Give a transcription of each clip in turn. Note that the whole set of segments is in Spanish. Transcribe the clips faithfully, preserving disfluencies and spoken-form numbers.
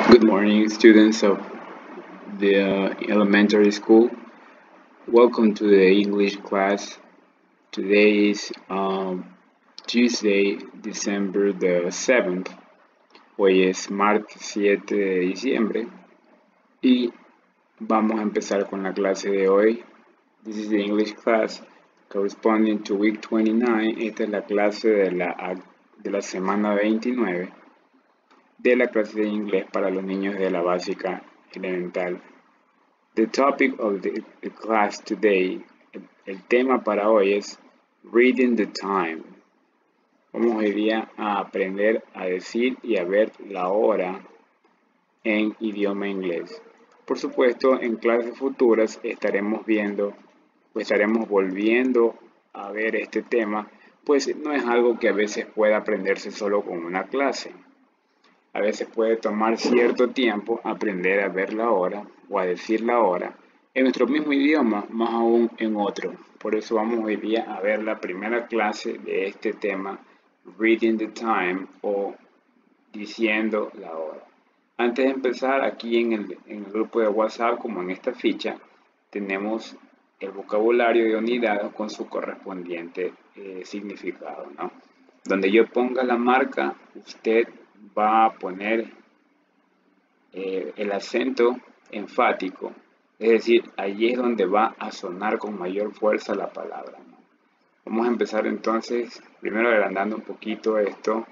Good morning, students of the uh, elementary school. Welcome to the English class. Today is um, Tuesday, December the seventh. Hoy es martes siete de diciembre y vamos a empezar con la clase de hoy. This is the English class corresponding to week twenty-nine. Esta es la clase de la, de la semana veintinueve de la clase de inglés para los niños de la básica elemental. The topic of the, the class today, el, el tema para hoy es Reading the Time. Vamos hoy día a aprender a decir y a ver la hora en idioma inglés. Por supuesto, en clases futuras estaremos viendo o estaremos volviendo a ver este tema, pues no es algo que a veces pueda aprenderse solo con una clase. A veces puede tomar cierto tiempo aprender a ver la hora o a decir la hora en nuestro mismo idioma, más aún en otro. Por eso vamos hoy día a ver la primera clase de este tema, Reading the Time o diciendo la hora. Antes de empezar, aquí en el, en el grupo de WhatsApp, como en esta ficha, tenemos el vocabulario de unidad con su correspondiente eh, significado, ¿no? Donde yo ponga la marca, usted va a poner eh, el acento enfático, es decir, allí es donde va a sonar con mayor fuerza la palabra, ¿no? Vamos a empezar entonces, primero agrandando un poquito esto.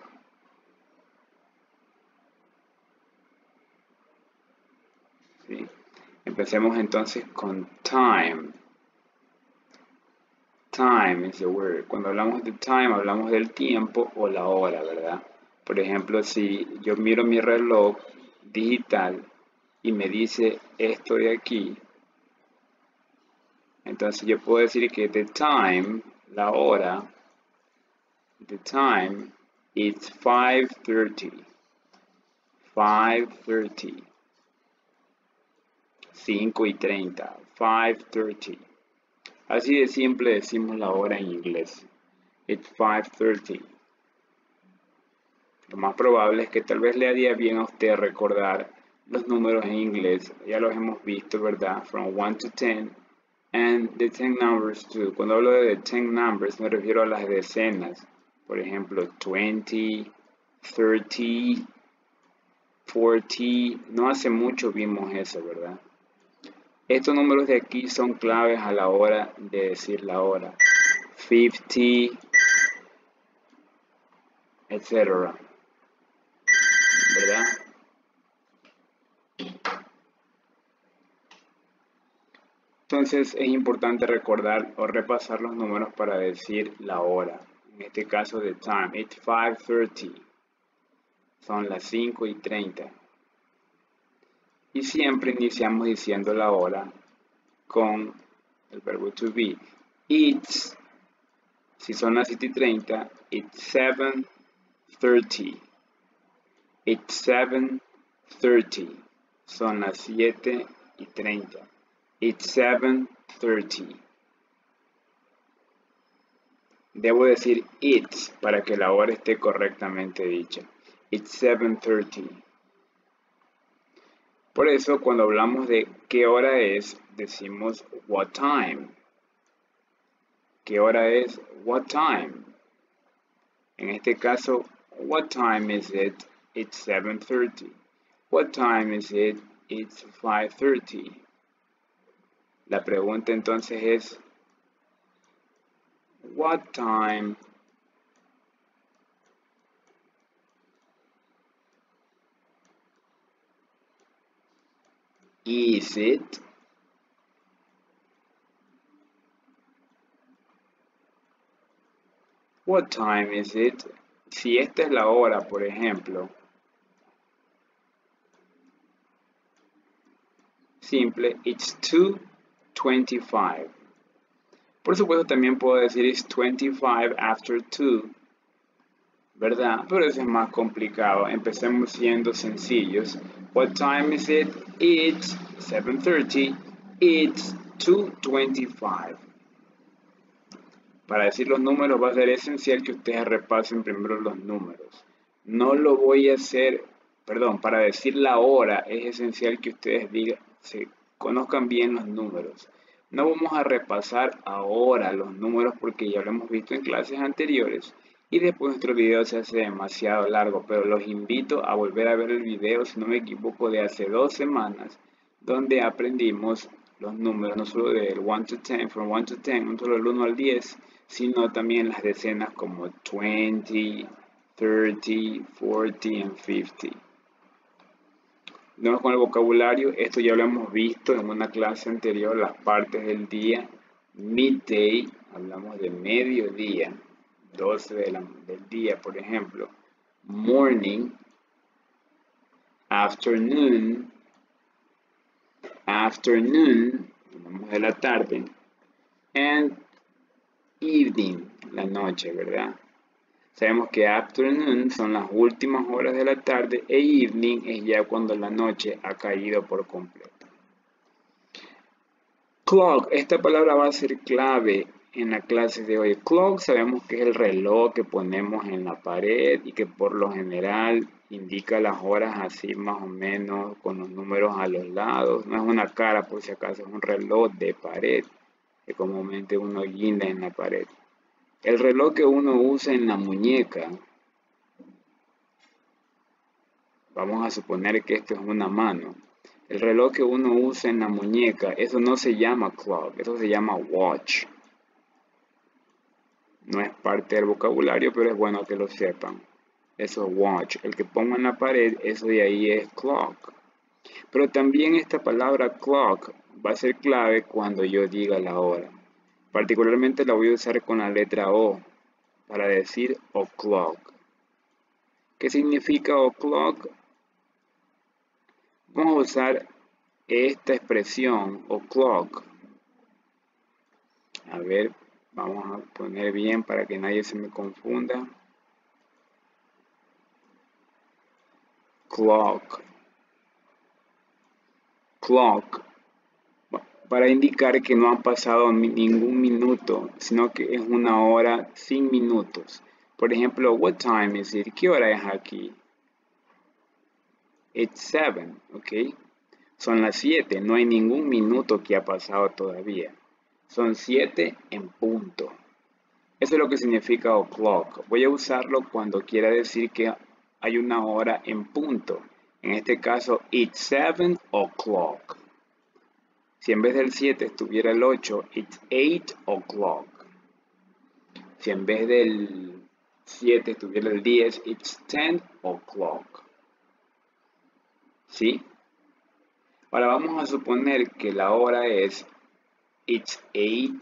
¿Sí? Empecemos entonces con time. Time is the word. Cuando hablamos de time, hablamos del tiempo o la hora, ¿verdad? Por ejemplo, si yo miro mi reloj digital y me dice esto de aquí, entonces yo puedo decir que the time, la hora, the time is five thirty. five thirty. cinco y treinta. five thirty. Así de simple decimos la hora en inglés. It's five thirty. Lo más probable es que tal vez le haría bien a usted recordar los números en inglés. Ya los hemos visto, ¿verdad? From one to ten. And the ten numbers too. Cuando hablo de ten numbers me refiero a las decenas. Por ejemplo, twenty, thirty, forty. No hace mucho vimos eso, ¿verdad? Estos números de aquí son claves a la hora de decir la hora. fifty, etcétera. ¿Verdad? Entonces es importante recordar o repasar los números para decir la hora. En este caso de time, it's five thirty. Son las cinco y treinta. Y siempre iniciamos diciendo la hora con el verbo to be. It's, si son las siete y treinta, it's seven thirty. It's seven thirty. Son las siete y treinta. It's seven thirty. Debo decir it's para que la hora esté correctamente dicha. It's seven thirty. Por eso cuando hablamos de qué hora es, decimos what time. ¿Qué hora es? What time. En este caso, what time is it? It's seven thirty. What time is it? It's five thirty. La pregunta entonces es, what time is it? What time is it? Si esta es la hora, por ejemplo, simple, it's two twenty-five. Por supuesto también puedo decir it's twenty-five after two, ¿verdad? Pero eso es más complicado. Empecemos siendo sencillos. What time is it? It's seven thirty. It's two twenty-five. Para decir los números va a ser esencial que ustedes repasen primero los números. No lo voy a hacer perdón, para decir la hora es esencial que ustedes digan, se conozcan bien los números. No vamos a repasar ahora los números porque ya lo hemos visto en clases anteriores y después nuestro video se hace demasiado largo, pero los invito a volver a ver el video, si no me equivoco, de hace dos semanas, donde aprendimos los números, no solo del uno to diez, from uno to diez, no solo del uno al diez, sino también las decenas como veinte, treinta, cuarenta y cincuenta. Vamos con el vocabulario. Esto ya lo hemos visto en una clase anterior, las partes del día. Midday, hablamos de mediodía, doce de la, del día, por ejemplo. Morning, afternoon, afternoon, hablamos de la tarde, and evening, la noche, ¿verdad? Sabemos que afternoon son las últimas horas de la tarde e evening es ya cuando la noche ha caído por completo. Clock, esta palabra va a ser clave en la clase de hoy. Clock sabemos que es el reloj que ponemos en la pared y que por lo general indica las horas así más o menos con los números a los lados. No es una cara por si acaso, es un reloj de pared que comúnmente uno guinda en la pared. El reloj que uno usa en la muñeca, vamos a suponer que esto es una mano. El reloj que uno usa en la muñeca, eso no se llama clock, eso se llama watch. No es parte del vocabulario, pero es bueno que lo sepan. Eso es watch. El que pongo en la pared, eso de ahí es clock. Pero también esta palabra clock va a ser clave cuando yo diga la hora. Particularmente la voy a usar con la letra O para decir o'clock. ¿Qué significa o'clock? Vamos a usar esta expresión o'clock. A ver, vamos a poner bien para que nadie se me confunda. Clock. Clock. Para indicar que no ha pasado ningún minuto, sino que es una hora sin minutos. Por ejemplo, what time is it? ¿Qué hora es aquí? It's seven, ¿ok? Son las siete, no hay ningún minuto que ha pasado todavía. Son siete en punto. Eso es lo que significa o'clock. Voy a usarlo cuando quiera decir que hay una hora en punto. En este caso, it's seven o'clock. Si en vez del siete estuviera el ocho, it's eight o'clock. Si en vez del siete estuviera el diez, it's ten o'clock. ¿Sí? Ahora vamos a suponer que la hora es it's eight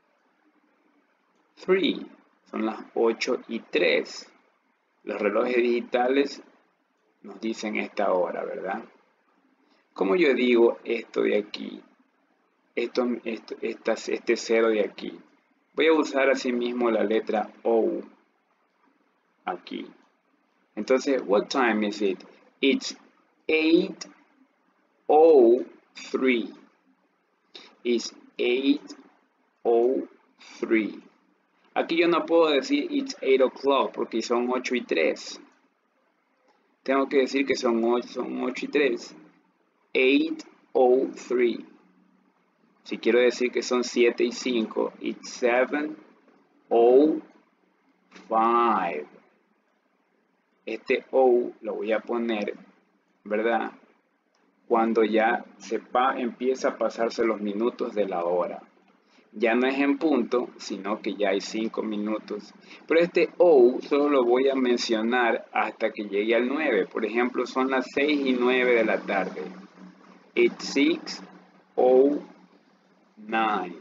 three. Son las ocho y tres. Los relojes digitales nos dicen esta hora, ¿verdad? Como yo digo esto de aquí, esto, esto, esta, este cero de aquí, voy a usar así mismo la letra O aquí. Entonces, what time is it? It's eight oh three. It's eight oh three. Aquí yo no puedo decir it's eight o'clock porque son ocho y tres. Tengo que decir que son ocho, son ocho y tres. eight oh three. Si quiero decir que son siete y cinco, it's seven oh five. Este O lo voy a poner, ¿verdad? Cuando ya sepa, empieza a pasarse los minutos de la hora. Ya no es en punto, sino que ya hay cinco minutos. Pero este O solo lo voy a mencionar hasta que llegue al nueve. Por ejemplo, son las seis y nueve de la tarde. It's six oh nine.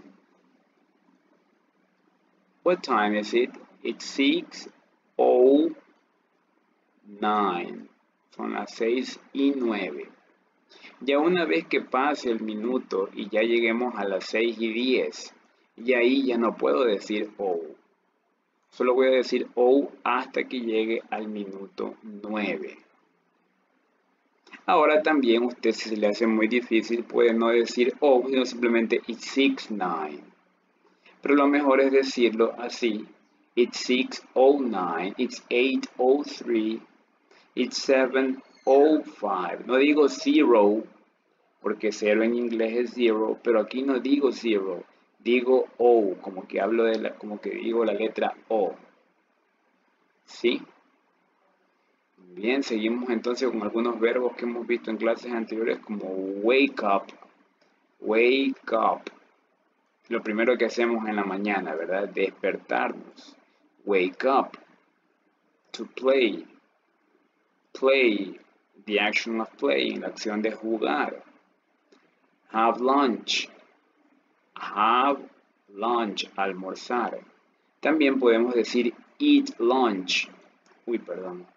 What time is it? It's six oh nine. Son las seis y nueve. Ya una vez que pase el minuto y ya lleguemos a las seis y diez, y ahí ya no puedo decir O. Solo voy a decir O hasta que llegue al minuto nueve. Ahora también usted, si se le hace muy difícil, puede no decir O, sino simplemente it's six nine. Pero lo mejor es decirlo así. It's six oh nine, it's eight oh three, it's seven oh five. No digo zero, porque cero en inglés es zero, pero aquí no digo zero. Digo O, como que hablo de la, como que digo la letra O. ¿Sí? Bien, seguimos entonces con algunos verbos que hemos visto en clases anteriores como wake up, wake up. Lo primero que hacemos en la mañana, ¿verdad? Despertarnos. Wake up. To play. Play. The action of playing, la acción de jugar. Have lunch. Have lunch, almorzar. También podemos decir eat lunch. Uy, perdón.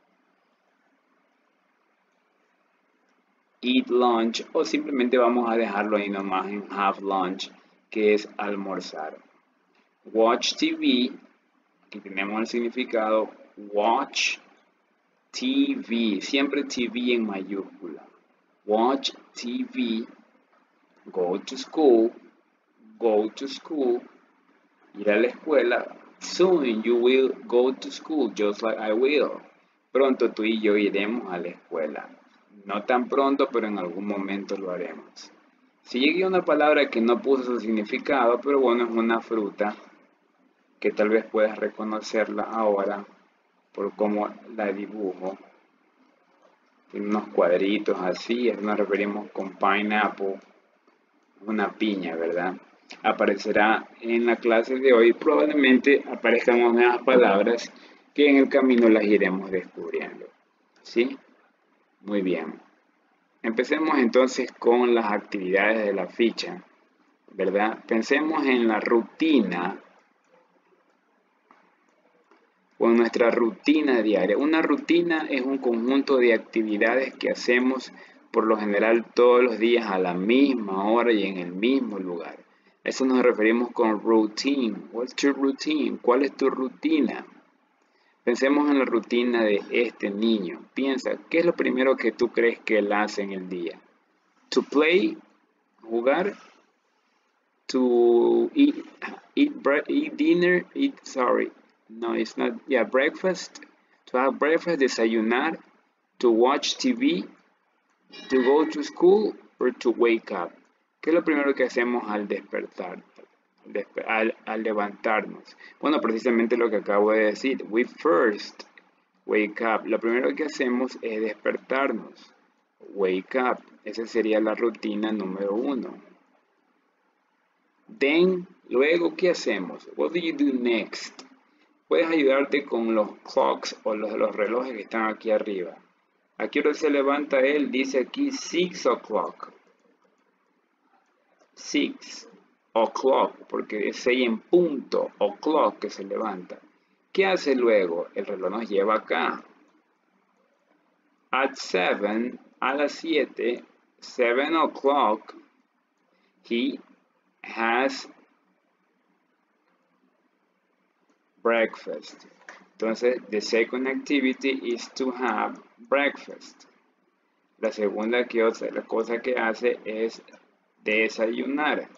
Eat lunch o simplemente vamos a dejarlo ahí nomás en have lunch, que es almorzar. Watch T V, aquí tenemos el significado watch T V, siempre T V en mayúscula. Watch T V, go to school, go to school, ir a la escuela. Soon you will go to school just like I will. Pronto tú y yo iremos a la escuela. No tan pronto, pero en algún momento lo haremos. Si llegué a una palabra que no puso su significado, pero bueno, es una fruta que tal vez puedas reconocerla ahora por cómo la dibujo. Tiene unos cuadritos así, nos referimos con pineapple, una piña, ¿verdad? Aparecerá en la clase de hoy, probablemente aparezcan nuevas palabras que en el camino las iremos descubriendo. ¿Sí? Muy bien. Empecemos entonces con las actividades de la ficha, ¿verdad? Pensemos en la rutina o en nuestra rutina diaria. Una rutina es un conjunto de actividades que hacemos por lo general todos los días a la misma hora y en el mismo lugar. A eso nos referimos con routine. What's your routine? ¿Cuál es tu rutina? Pensemos en la rutina de este niño. Piensa, ¿qué es lo primero que tú crees que él hace en el día? To play, jugar. To eat, eat, eat dinner, eat, sorry. No, it's not, yeah, breakfast. To have breakfast, desayunar. To watch T V. To go to school or to wake up. ¿Qué es lo primero que hacemos al despertar? Al, al levantarnos. Bueno, precisamente lo que acabo de decir. We first wake up. Lo primero que hacemos es despertarnos. Wake up. Esa sería la rutina número uno. Then, luego, ¿qué hacemos? What do you do next? Puedes ayudarte con los clocks o los, los relojes que están aquí arriba. ¿A qué hora se levanta él? Dice aquí six o'clock. six o'clock, porque es seis en punto, o'clock que se levanta. ¿Qué hace luego? El reloj nos lleva acá. At seven, a las siete, seven o'clock, he has breakfast. Entonces, the second activity is to have breakfast. La segunda que otra, la cosa que hace es desayunar.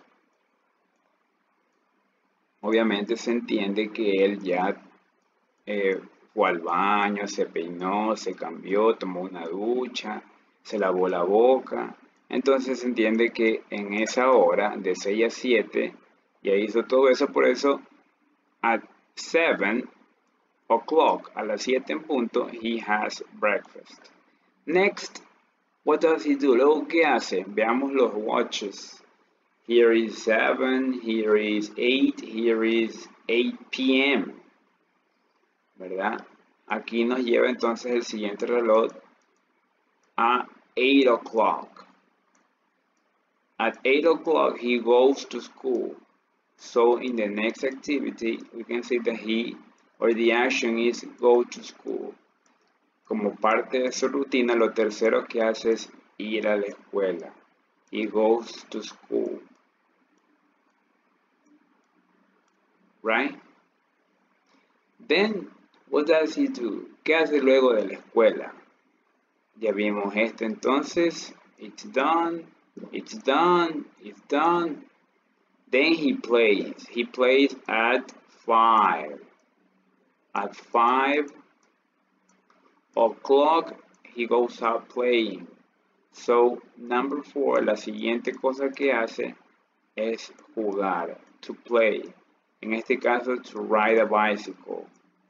Obviamente se entiende que él ya eh, fue al baño, se peinó, se cambió, tomó una ducha, se lavó la boca. Entonces se entiende que en esa hora, de seis a siete, ya hizo todo eso. Por eso, at seven o'clock, a las siete en punto, he has breakfast. Next, what does he do? Luego, ¿qué hace? Veamos los watches. Here is seven, here is eight, here is eight p m ¿Verdad? Aquí nos lleva entonces el siguiente reloj a eight o'clock. At eight o'clock he goes to school. So in the next activity we can say that he or the action is go to school. Como parte de su rutina, lo tercero que hace es ir a la escuela. He goes to school. Right? Then, what does he do? ¿Qué hace luego de la escuela? Ya vimos esto entonces. It's done, it's done, it's done. Then he plays. He plays at five. At five o'clock, he goes out playing. So, number four, la siguiente cosa que hace es jugar, to play. En este caso, to ride a bicycle.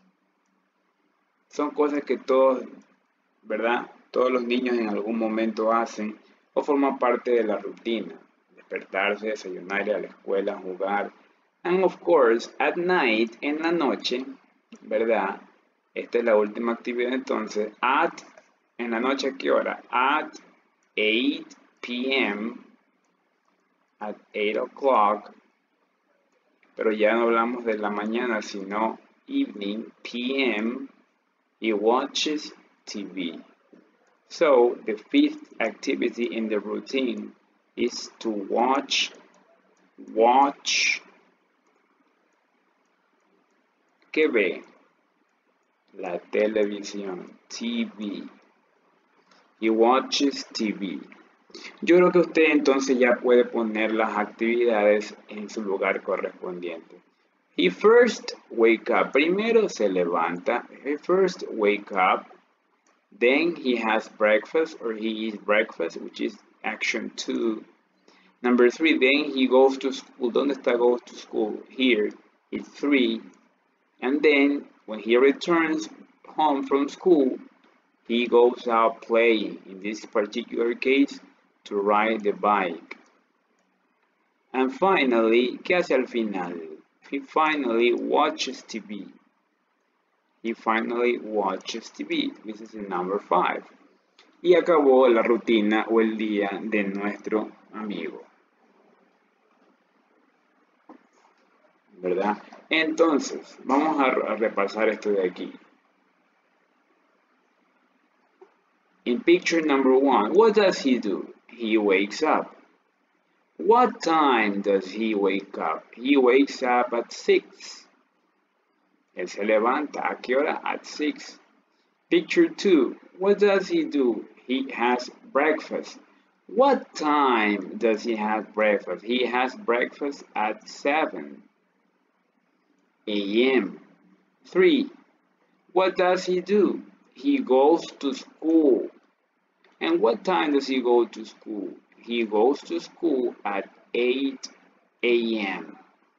Son cosas que todos, ¿verdad? Todos los niños en algún momento hacen o forman parte de la rutina. Despertarse, desayunar, ir a la escuela, jugar. And of course, at night, en la noche, ¿verdad? Esta es la última actividad entonces. At, en la noche, ¿a qué hora? At eight p m At eight o'clock. Pero ya no hablamos de la mañana, sino evening, p m He watches T V. So, the fifth activity in the routine is to watch, watch, ¿qué ve? La televisión, T V. He watches T V. Yo creo que usted entonces ya puede poner las actividades en su lugar correspondiente. He first wake up. Primero se levanta. He first wake up. Then he has breakfast or he eats breakfast, which is action two. Number three, then he goes to school. ¿Dónde está goes to school? Here. It's three. And then when he returns home from school, he goes out playing. In this particular case, to ride the bike. And finally, ¿qué hace al final? He finally watches T V. He finally watches T V. This is number five. Y acabó la rutina o el día de nuestro amigo. ¿Verdad? Entonces, vamos a, a repasar esto de aquí. In picture number one, what does he do? He wakes up. What time does he wake up? He wakes up at six. Él se levanta. ¿A qué hora? At six. Picture two. What does he do? He has breakfast. What time does he have breakfast? He has breakfast at seven a m three. What does he do? He goes to school. And what time does he go to school? He goes to school at eight a m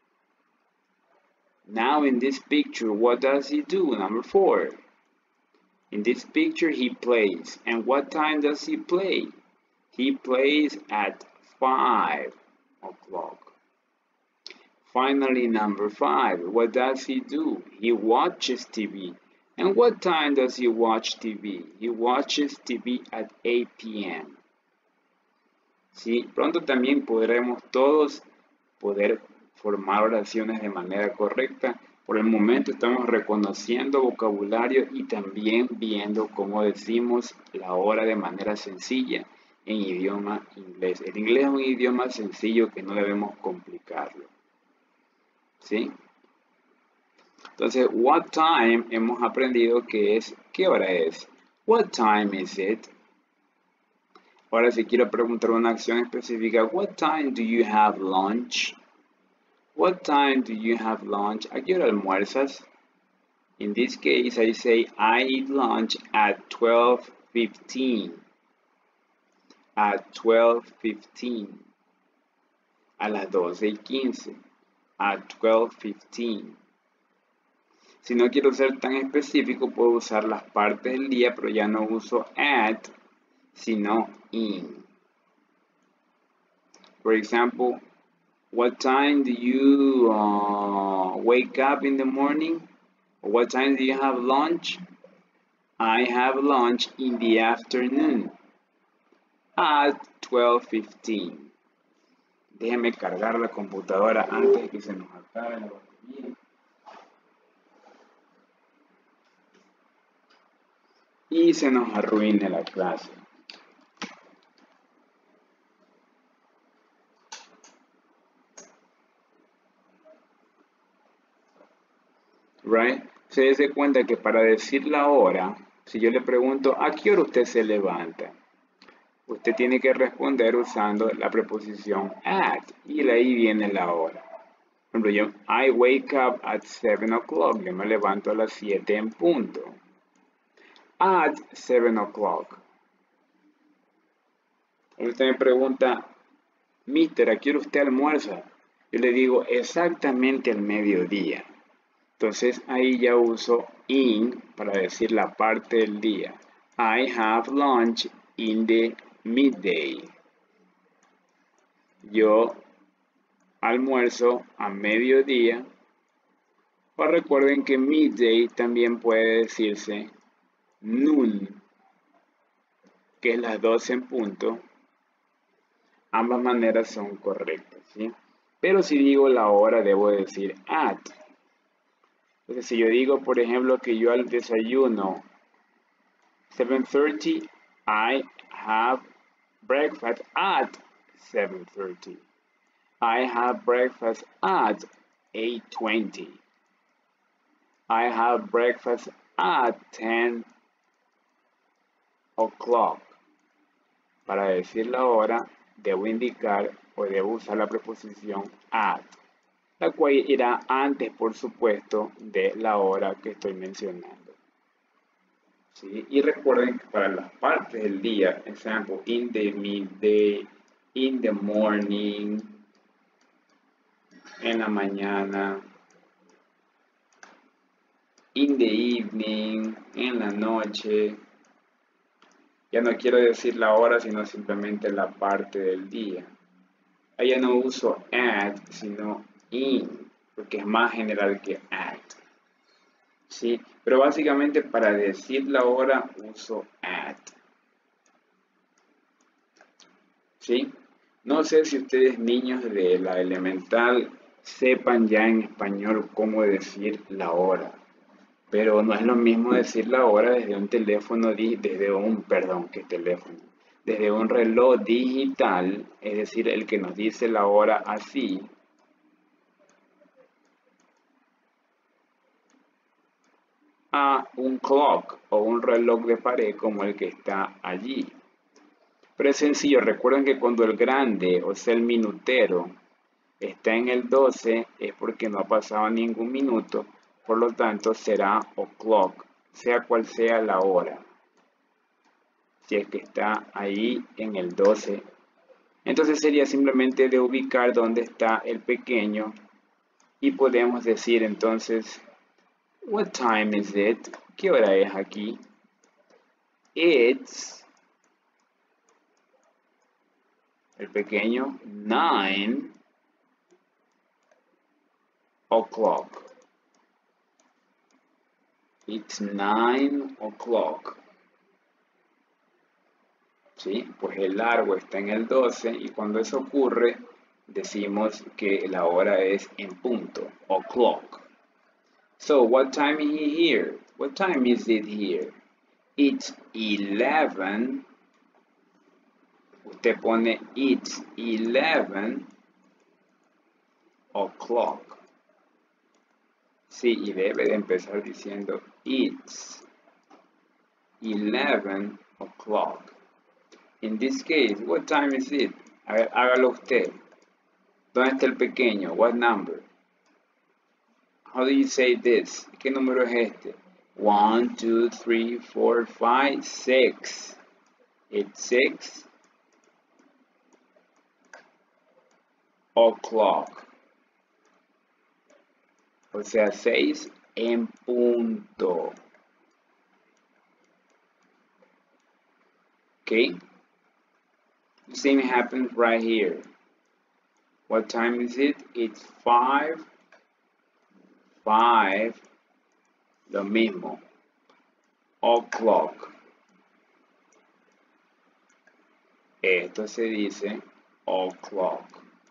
Now in this picture, what does he do? Number four. In this picture, he plays. And what time does he play? He plays at five o'clock. Finally, number five. What does he do? He watches T V. And what time does he watch T V? He watches T V at eight p m Sí, pronto también podremos todos poder formar oraciones de manera correcta. Por el momento estamos reconociendo vocabulario y también viendo cómo decimos la hora de manera sencilla en idioma inglés. El inglés es un idioma sencillo que no debemos complicarlo. ¿Sí? Entonces, what time hemos aprendido que es, ¿qué hora es? What time is it? Ahora si quiero preguntar una acción específica, what time do you have lunch? What time do you have lunch? ¿A qué hora almuerzas? In this case, I say, I eat lunch at twelve fifteen. At twelve fifteen. A las doce y quince. At twelve fifteen. Si no quiero ser tan específico, puedo usar las partes del día, pero ya no uso at, sino in. For example, what time do you uh, wake up in the morning? Or what time do you have lunch? I have lunch in the afternoon at twelve fifteen. Déjeme cargar la computadora antes de que se nos acabe la batería. Y se nos arruine la clase. Right? Se dé cuenta que para decir la hora, si yo le pregunto, ¿a qué hora usted se levanta? Usted tiene que responder usando la preposición at, y de ahí viene la hora. Por ejemplo, yo, I wake up at seven o'clock, yo me levanto a las siete en punto. at seven o'clock. Usted me pregunta, Mister, ¿a qué hora usted almuerza? Yo le digo exactamente al mediodía. Entonces ahí ya uso in para decir la parte del día. I have lunch in the midday. Yo almuerzo a mediodía. O recuerden que midday también puede decirse noon, que es las doce en punto. Ambas maneras son correctas, ¿sí? Pero si digo la hora, debo decir at. Entonces, si yo digo, por ejemplo, que yo al desayuno seven thirty, I have breakfast at seven thirty. I have breakfast at eight twenty. I have breakfast at ten o'clock. Para decir la hora, debo indicar o debo usar la preposición at, la cual irá antes, por supuesto, de la hora que estoy mencionando. ¿Sí? Y recuerden que para las partes del día, example, in the midday, in the morning, en la mañana, in the evening, en la noche. Ya no quiero decir la hora, sino simplemente la parte del día. Ahí ya no uso at, sino in, porque es más general que at. ¿Sí? Pero básicamente para decir la hora uso at. ¿Sí? No sé si ustedes, niños de la elemental, sepan ya en español cómo decir la hora. Pero no es lo mismo decir la hora desde un teléfono, desde un, perdón, ¿qué teléfono? Desde un reloj digital, es decir, el que nos dice la hora así, a un clock o un reloj de pared como el que está allí. Pero es sencillo, recuerden que cuando el grande, o sea el minutero, está en el doce, es porque no ha pasado ningún minuto. Por lo tanto, será o'clock, sea cual sea la hora. Si es que está ahí en el doce. Entonces sería simplemente de ubicar dónde está el pequeño. Y podemos decir entonces, what time is it? ¿Qué hora es aquí? It's, el pequeño, nine o'clock. It's nine o'clock. ¿Sí? Pues el largo está en el doce y cuando eso ocurre decimos que la hora es en punto, o'clock. So, what time is he here? What time is it here? It's eleven. Usted pone it's eleven o'clock. Sí, y debe de empezar diciendo it's eleven o'clock. In this case, what time is it? A ver, hágalo usted. ¿Dónde está el pequeño? What number? How do you say this? ¿Qué número es este? One, two, three, four, five, six. It's six o'clock. O sea, seis en punto. Okay? The same happens right here. What time is it? It's five. Five. Lo mismo. O'clock. Esto se dice o'clock.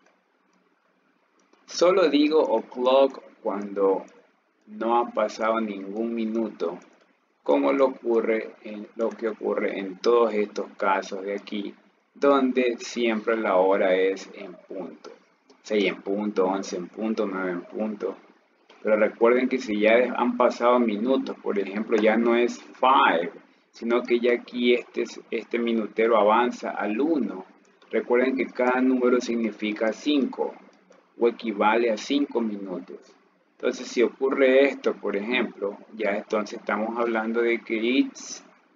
Solo digo o'clock cuando no ha pasado ningún minuto, como lo, ocurre en, lo que ocurre en todos estos casos de aquí, donde siempre la hora es en punto. seis en punto, once en punto, nueve en punto. Pero recuerden que si ya han pasado minutos, por ejemplo, ya no es five, sino que ya aquí este, este minutero avanza al uno. Recuerden que cada número significa cinco o equivale a cinco minutos. Entonces, si ocurre esto, por ejemplo, ya entonces estamos hablando de que it's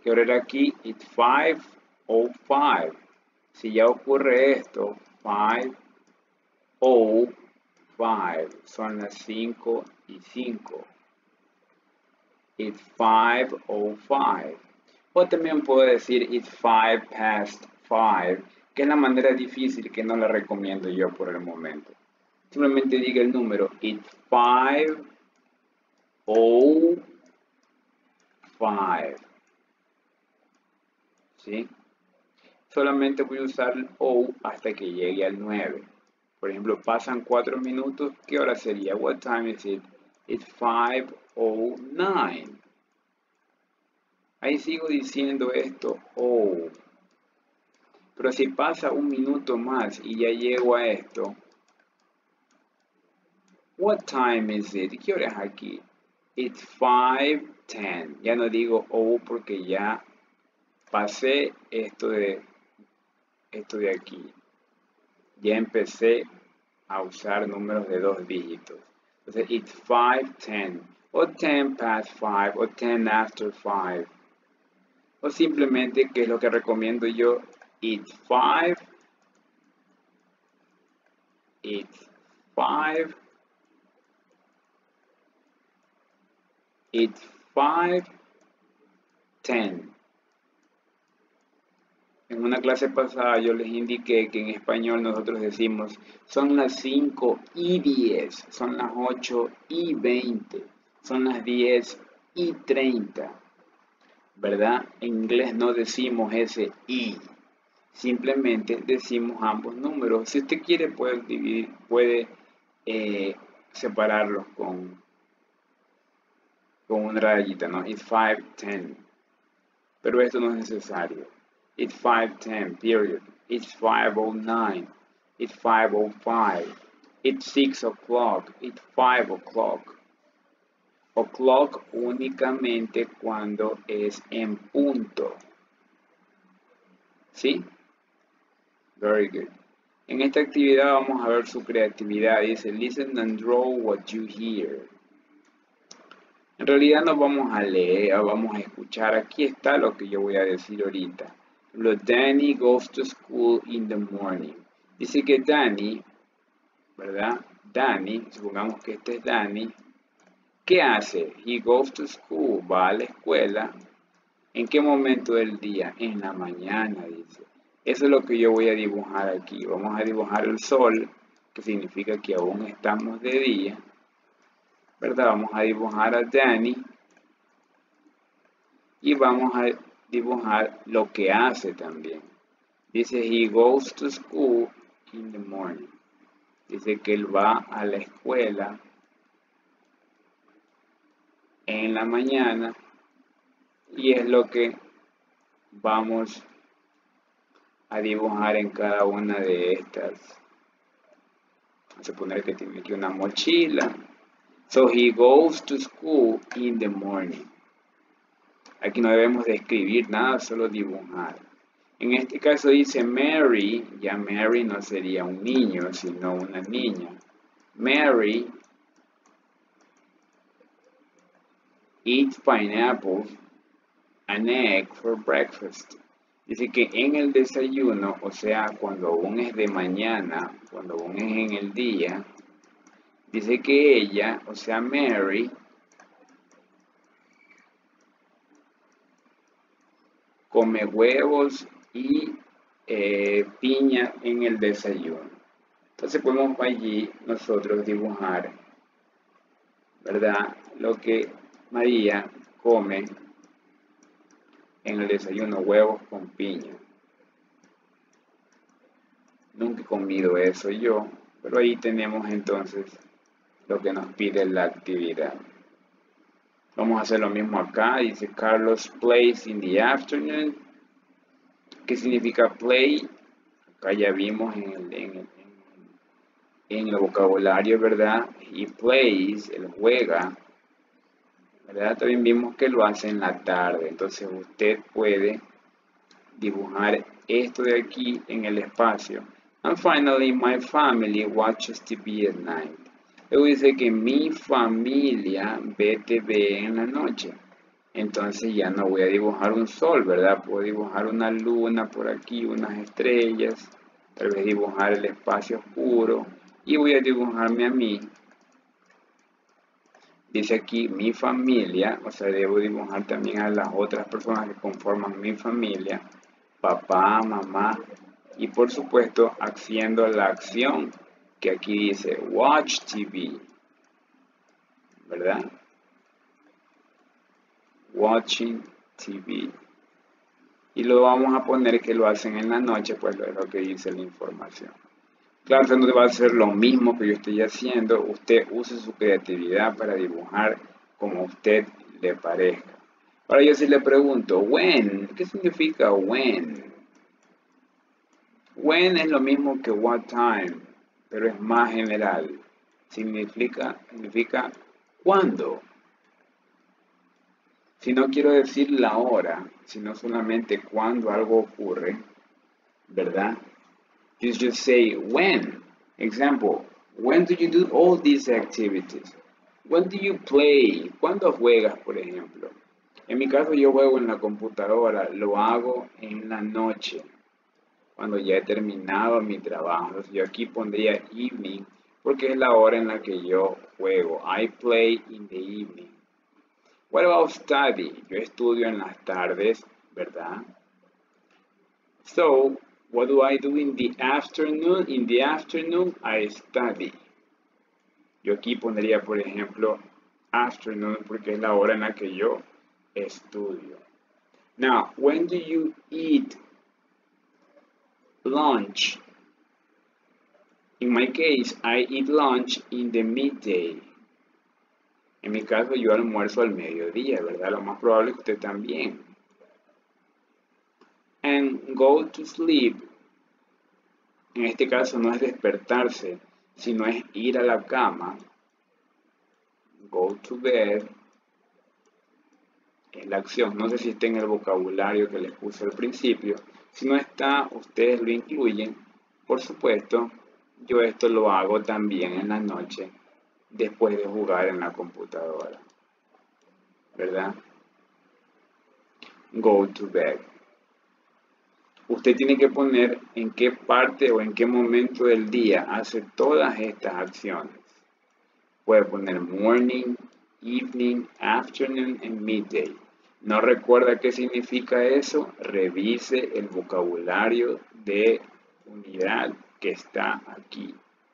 ¿Qué hora era aquí? It's five oh five. Si ya ocurre esto, five oh five, son las cinco y cinco. It's five oh five. O también puedo decir it's five past five, que es la manera difícil que no la recomiendo yo por el momento. Simplemente diga el número, it's five oh five. ¿Sí? Solamente voy a usar el O hasta que llegue al nueve. Por ejemplo, pasan cuatro minutos, ¿qué hora sería? What time is it? It's five oh nine. Ahí sigo diciendo esto, oh. Pero si pasa un minuto más y ya llego a esto, what time is it? ¿Qué hora es aquí? It's five ten. Ya no digo oh porque ya pasé esto de, esto de aquí. Ya empecé a usar números de dos dígitos. Entonces, it's five ten. O ten past five. O ten after five. O simplemente, que es lo que recomiendo yo, it's five. It's five. It's five ten. En una clase pasada yo les indiqué que en español nosotros decimos son las cinco y diez, son las ocho y veinte, son las diez y treinta, ¿verdad? En inglés no decimos ese y, simplemente decimos ambos números. Si usted quiere puede dividir, puede eh, separarlos con, con una rayita, ¿no? It's five ten, pero esto no es necesario. It's five ten, period. It's five oh nine. It's five oh five. It's six o'clock. It's five o'clock. O'clock únicamente cuando es en punto. ¿Sí? Very good. En esta actividad vamos a ver su creatividad. Dice, listen and draw what you hear. En realidad no vamos a leer, vamos a escuchar. Aquí está lo que yo voy a decir ahorita. Danny goes to school in the morning. Dice que Danny, ¿verdad? Danny, supongamos que este es Danny. ¿Qué hace? He goes to school, va a la escuela. ¿En qué momento del día? En la mañana, dice. Eso es lo que yo voy a dibujar aquí. Vamos a dibujar el sol, que significa que aún estamos de día, ¿verdad? Vamos a dibujar a Danny. Y vamos a dibujar lo que hace también. Dice, he goes to school in the morning. Dice que él va a la escuela en la mañana. Y es lo que vamos a dibujar en cada una de estas. Vamos a suponer que tiene aquí una mochila. So he goes to school in the morning. Aquí no debemos de escribir nada, solo dibujar. En este caso dice Mary, ya Mary no sería un niño, sino una niña. Mary eats pineapple and egg for breakfast. Dice que en el desayuno, o sea, cuando aún es de mañana, cuando aún es en el día, dice que ella, o sea, Mary, come huevos y eh, piña en el desayuno. Entonces podemos allí nosotros dibujar, ¿verdad? Lo que María come en el desayuno, huevos con piña. Nunca he comido eso yo, pero ahí tenemos entonces lo que nos pide la actividad. Vamos a hacer lo mismo acá. Dice Carlos plays in the afternoon. ¿Qué significa play? Acá ya vimos en el, en el, en el vocabulario, ¿verdad? He plays, él juega, ¿verdad? También vimos que lo hace en la tarde. Entonces usted puede dibujar esto de aquí en el espacio. And finally, my family watches T V at night. Luego dice que mi familia ve T V en la noche. entonces ya no voy a dibujar un sol, ¿verdad? Puedo dibujar una luna por aquí, unas estrellas, tal vez dibujar el espacio oscuro y voy a dibujarme a mí. Dice aquí mi familia, o sea, debo dibujar también a las otras personas que conforman mi familia, papá, mamá, y por supuesto haciendo la acción que aquí dice watch T V, ¿verdad? Watching T V. Y lo vamos a poner que lo hacen en la noche, pues es lo que dice la información. Claro, usted no va a hacer lo mismo que yo estoy haciendo, usted use su creatividad para dibujar como a usted le parezca. Ahora yo sí le pregunto, when, ¿qué significa when? When es lo mismo que what time, pero es más general. Significa, significa cuándo. Si no quiero decir la hora, sino solamente cuando algo ocurre, ¿verdad? You just say when. Example, when do you do all these activities? When do you play? ¿Cuándo juegas, por ejemplo? En mi caso yo juego en la computadora, lo hago en la noche, cuando ya he terminado mi trabajo. Entonces yo aquí pondría evening, porque es la hora en la que yo juego. I play in the evening. What about study? Yo estudio en las tardes, ¿verdad? So, what do I do in the afternoon? In the afternoon, I study. Yo aquí pondría, por ejemplo, afternoon, porque es la hora en la que yo estudio. Now, when do you eat lunch? In my case, I eat lunch in the midday. En mi caso, yo almuerzo al mediodía, ¿verdad? Lo más probable es que usted también. And go to sleep. En este caso no es despertarse, sino es ir a la cama. Go to bed. Es la acción. No sé si está en el vocabulario que les puse al principio. Si no está, ustedes lo incluyen. Por supuesto, yo esto lo hago también en la noche, después de jugar en la computadora. ¿Verdad? Go to bed. Usted tiene que poner en qué parte o en qué momento del día hace todas estas acciones. Puede poner morning, evening, afternoon and midday. ¿No recuerda qué significa eso? Revise el vocabulario de unidad que está aquí.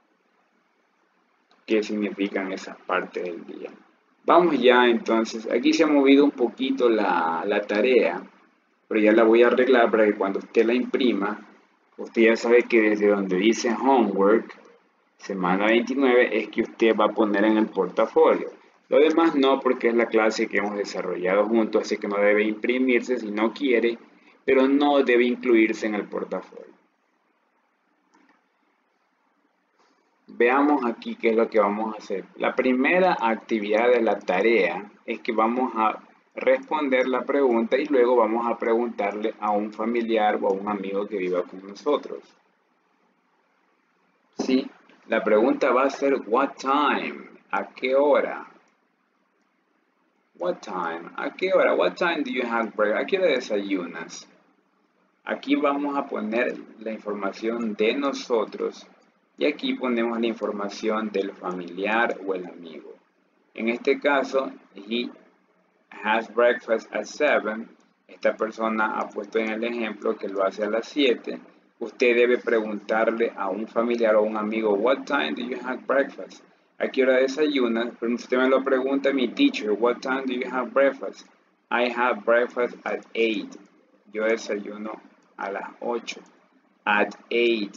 ¿Qué significan esas partes del día? Vamos ya entonces. Aquí se ha movido un poquito la, la tarea, pero ya la voy a arreglar para que cuando usted la imprima, usted ya sabe que desde donde dice homework, semana veintinueve, es que usted va a poner en el portafolio. Lo demás no, porque es la clase que hemos desarrollado juntos, así que no debe imprimirse si no quiere, pero no debe incluirse en el portafolio. Veamos aquí qué es lo que vamos a hacer. La primera actividad de la tarea es que vamos a responder la pregunta y luego vamos a preguntarle a un familiar o a un amigo que viva con nosotros. Sí, la pregunta va a ser what time, ¿a qué hora? What time, ¿a qué hora? What time do you have breakfast? ¿A qué hora desayunas? Aquí vamos a poner la información de nosotros y aquí ponemos la información del familiar o el amigo. En este caso, he has breakfast at seven. Esta persona ha puesto en el ejemplo que lo hace a las siete. Usted debe preguntarle a un familiar o un amigo, what time do you have breakfast? ¿A qué hora desayunas? Pero usted me lo pregunta a mi teacher, what time do you have breakfast? I have breakfast at eight. Yo desayuno a las ocho. At eight.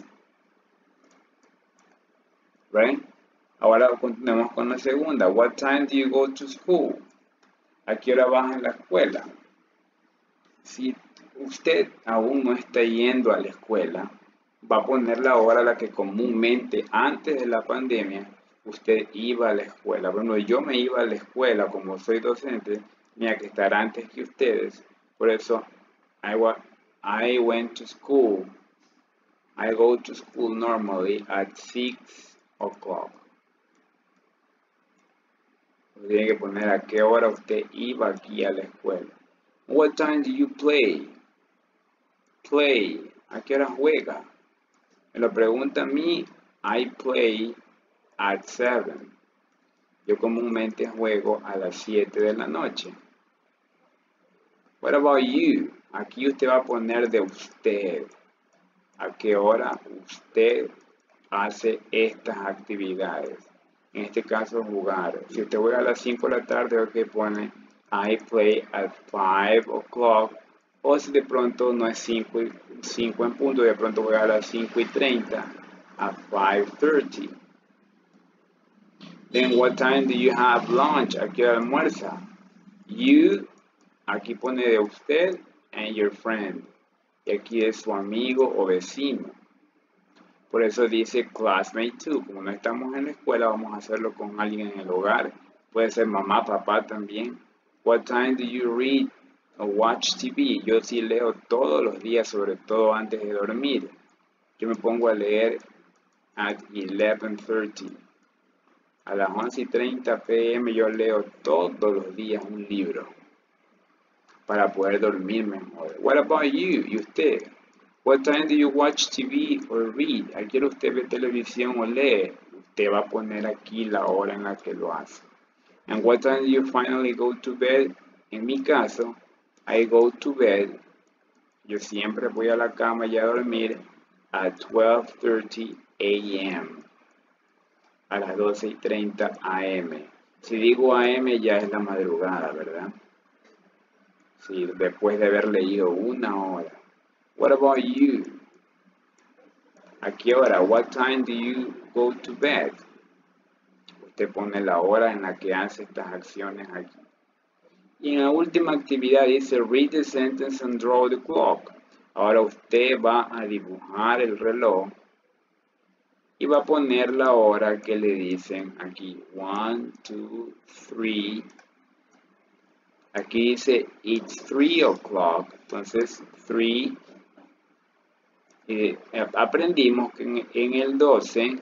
Right? Ahora continuamos con la segunda. What time do you go to school? ¿A qué hora vas a la escuela? Si usted aún no está yendo a la escuela, va a poner la hora a la que comúnmente antes de la pandemia usted iba a la escuela. Bueno, yo me iba a la escuela, como soy docente, tenía que estar antes que ustedes. Por eso, I, wa I went to school. I go to school normally at six o'clock. Tiene que poner a qué hora usted iba aquí a la escuela. What time do you play? Play. ¿A qué hora juega? Me lo pregunta a mí. I play at seven. Yo comúnmente juego a las siete de la noche. What about you? Aquí usted va a poner de usted. ¿A qué hora usted hace estas actividades? En este caso, jugar. Si usted juega a las cinco de la tarde, ok, pone I play at five o'clock. O si de pronto no es cinco, cinco en punto, de pronto juega a las cinco y treinta, at five thirty. Then what time do you have lunch? ¿A qué hora almuerza? You, aquí pone de usted, and your friend. Y aquí es su amigo o vecino. Por eso dice classmate two. Como no estamos en la escuela, vamos a hacerlo con alguien en el hogar. Puede ser mamá, papá también. What time do you read or watch T V? Yo sí leo todos los días, sobre todo antes de dormir. Yo me pongo a leer at eleven thirty. A las once y treinta p m yo leo todos los días un libro para poder dormir mejor. What about you? ¿Y usted? What time do you watch T V or read? ¿A qué hora usted ve televisión o lee? Usted va a poner aquí la hora en la que lo hace. And what time do you finally go to bed? En mi caso, I go to bed. Yo siempre voy a la cama y a dormir at twelve thirty a m A las doce y treinta a m Si digo a m ya es la madrugada, ¿verdad? Sí, después de haber leído una hora. What about you? ¿A qué hora? What time do you go to bed? Usted pone la hora en la que hace estas acciones aquí. Y en la última actividad dice read the sentence and draw the clock. Ahora usted va a dibujar el reloj y va a poner la hora que le dicen aquí. one, two, three. Aquí dice it's three o'clock. Entonces three. Eh, aprendimos que en, en el doce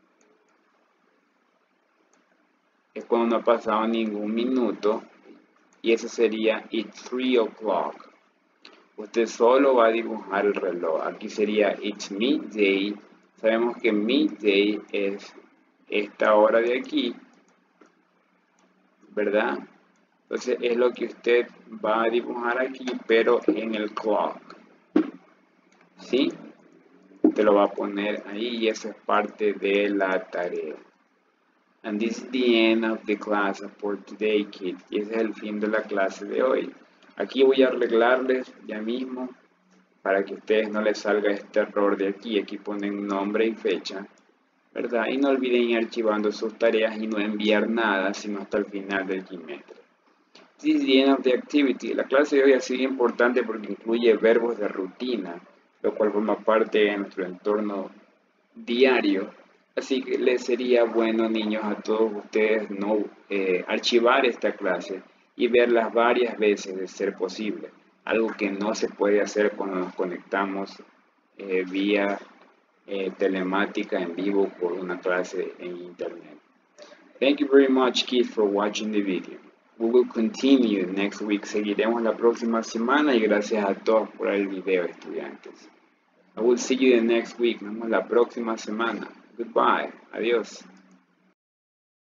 es cuando no ha pasado ningún minuto y eso sería it's three o'clock. Usted solo va a dibujar el reloj. Aquí sería it's midday. Sabemos que midday es esta hora de aquí, ¿verdad? Entonces es lo que usted va a dibujar aquí, pero en el clock. ¿Sí? Usted lo va a poner ahí y eso es parte de la tarea. And this is the end of the class for today, kids. Y ese es el fin de la clase de hoy. Aquí voy a arreglarles ya mismo para que a ustedes no les salga este error de aquí. Aquí ponen nombre y fecha, ¿verdad? Y no olviden ir archivando sus tareas y no enviar nada sino hasta el final del trimestre. This is the end of the activity. La clase de hoy ha sido importante porque incluye verbos de rutina, lo cual forma parte de nuestro entorno diario. Así que les sería bueno, niños, a todos ustedes no eh, archivar esta clase y verlas varias veces de ser posible. Algo que no se puede hacer cuando nos conectamos eh, vía eh, telemática en vivo por una clase en internet. Thank you very much, kids, for watching the video. We will continue next week. Seguiremos la próxima semana y gracias a todos por el video, estudiantes. I will see you the next week. Nos vemos la próxima semana. Goodbye. Adiós.